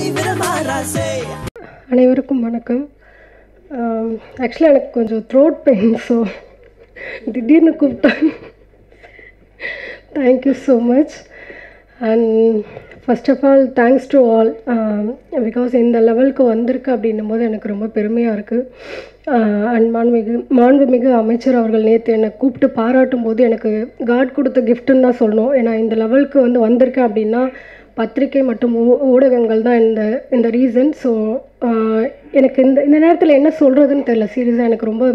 அனைவருக்கும் வணக்கம். ஆக்சுவலாக எனக்கு கொஞ்சம் த்ரோட் பெயின், ஸோ திடீர்னு கூப்பிட்டாங்க. Thank you so much. And first of all thanks to all. Because இந்த லெவலுக்கு வந்திருக்கு அப்படின்னும் போது எனக்கு ரொம்ப பெருமையாக இருக்குது. அண்ட் மாண்புமிகு அமைச்சர் அவர்கள் நேற்று என்னை கூப்பிட்டு பாராட்டும் போது எனக்கு காட் கொடுத்த கிஃப்ட்டுன்னு தான் சொல்லணும். ஏன்னா இந்த லெவலுக்கு வந்திருக்கேன் அப்படின்னா பத்திரிகை மற்றும் ஊடகங்கள் தான் இந்த ரீசன். ஸோ எனக்கு இந்த நேரத்தில் என்ன சொல்கிறதுன்னு தெரியல. சீரியஸாக எனக்கு ரொம்ப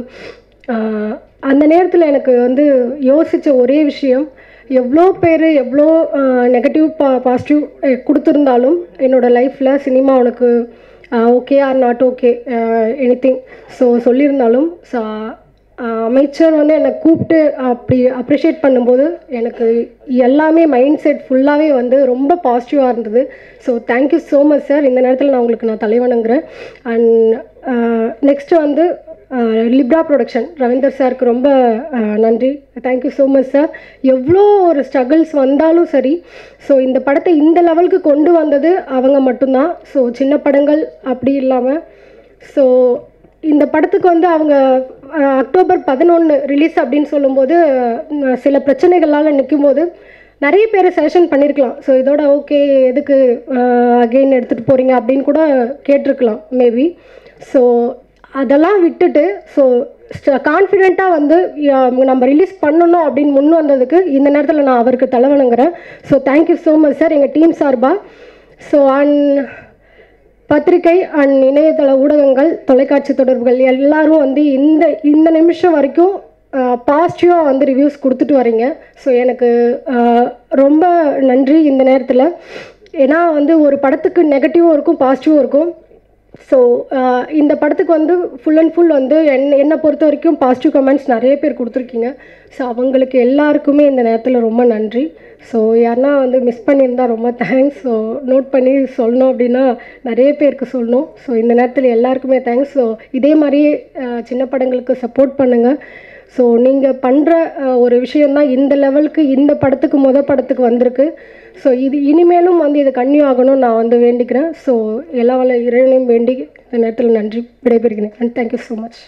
அந்த நேரத்தில் எனக்கு யோசித்த ஒரே விஷயம், எவ்வளோ பேர் எவ்வளோ நெகட்டிவ் பாசிட்டிவ் கொடுத்துருந்தாலும் என்னோடய லைஃப்பில் சினிமா உனக்கு okay or not okay anything so சொல்லியிருந்தாலும் அமைச்சர் என்னை கூப்பிட்டு அப்படி அப்ரிஷியேட் பண்ணும்போது எனக்கு எல்லாமே மைண்ட் செட் ஃபுல்லாகவே ரொம்ப பாசிட்டிவாக இருந்தது. So thank you so much sir. இந்த நேரத்தில் நான் உங்களுக்கு தலைவணங்குறேன். And next Libra production Ravindar சாருக்கு ரொம்ப நன்றி. Thank you so much sir. எவ்வளோ ஒரு ஸ்ட்ரகிள்ஸ் வந்தாலும் சரி, ஸோ இந்த படத்தை இந்த லெவலுக்கு கொண்டு வந்தது அவங்க மட்டும்தான். ஸோ சின்ன படங்கள் அப்படி இல்லாமல் ஸோ இந்த படத்துக்கு அவங்க அக்டோபர் 11 ரிலீஸ் அப்படின்னு சொல்லும்போது சில பிரச்சனைகளால் நிற்கும்போது நிறைய பேர் சஜஷன் பண்ணியிருக்கலாம். ஸோ இதோட ஓகே எதுக்கு அகெயின் எடுத்துகிட்டு போகிறீங்க அப்படின்னு கூட கேட்டிருக்கலாம் மேபி. ஸோ அதெல்லாம் விட்டுட்டு ஸோ கான்ஃபிடெண்ட்டாக நம்ம ரிலீஸ் பண்ணணும் அப்படின்னு முன் வந்ததுக்கு இந்த நேரத்தில் நான் அவருக்கு தலைவணங்குறேன். So thank you so much sir எங்கள் டீம் சார்பாக. ஸோ அண்ட் பத்திரிகை அண்ட் இணையதள ஊடகங்கள், தொலைக்காட்சி தொடர்புகள் எல்லாரும் இந்த நிமிஷம் வரைக்கும் பாசிட்டிவாக ரிவ்யூஸ் கொடுத்துட்டு வரீங்க. ஸோ எனக்கு ரொம்ப நன்றி இந்த நேரத்தில். ஏன்னா ஒரு படத்துக்கு நெகட்டிவும் இருக்கும் பாசிட்டிவும் இருக்கும். ஸோ இந்த படத்துக்கு ஃபுல் அண்ட் ஃபுல் என்னை பொறுத்த வரைக்கும் பாசிட்டிவ் கமெண்ட்ஸ் நிறைய பேர் கொடுத்துருக்கீங்க. ஸோ அவங்களுக்கு எல்லாருக்குமே இந்த நேரத்தில் ரொம்ப நன்றி. ஸோ யாருன்னா மிஸ் பண்ணியிருந்தால் ரொம்ப தேங்க்ஸ். ஸோ நோட் பண்ணி சொல்லணும் அப்படின்னா நிறைய பேருக்கு சொல்லணும். ஸோ இந்த நேரத்தில் எல்லாருக்குமே தேங்க்ஸ். ஸோ இதே மாதிரியே சின்ன படங்களுக்கு சப்போர்ட் பண்ணுங்கள். ஸோ நீங்கள் பண்ணுற ஒரு விஷயந்தான் இந்த லெவலுக்கு இந்த படத்துக்கு படத்துக்கு வந்திருக்கு. ஸோ இது இனிமேலும் இது கன்னியூ ஆகணும்னு நான் வேண்டிக்கிறேன். ஸோ எல்லா வல்ல இறைவனையும் வேண்டி இந்த நேரத்தில் நன்றி விடைபெறுகிறேன். And thank you so much.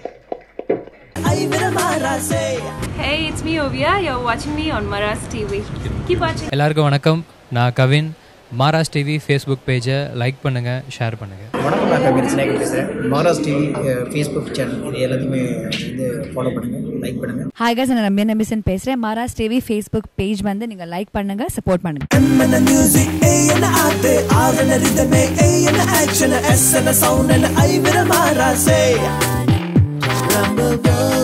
Hey, it's me Ovia. You're watching me on Maras TV. Keep watching. எல்லாருக்கும் வணக்கம். நான் கவின். மாராஸ் டிவி ஃபேஸ்புக் பேஜை லைக் பண்ணுங்கள், ஷேர் பண்ணுங்கள். வணக்கம், நான் கவின் ஸ்நேகர் பேசுகிறேன். மாராஸ் டிவி ஃபேஸ்புக் சேனல் இது எல்லாத்தையுமே ஃபாலோ பண்ணுங்கள், லைக் பண்ணுங்கள். ஹாய் गाइस, நான் ரம்யா நம்பிசன் பேசுகிறேன். மாராஸ் டிவி ஃபேஸ்புக் பேஜ் நீங்கள் லைக் பண்ணுங்கள், சப்போர்ட் பண்ணுங்கள். Number one.